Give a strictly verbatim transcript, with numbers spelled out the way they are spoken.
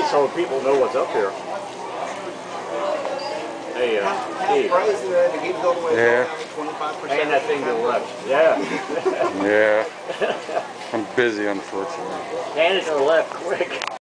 so people know what's up here. Hey, uh, Steve. Yeah. And that thing to the left. Yeah. Yeah. I'm busy, unfortunately. Hand it to the left, quick.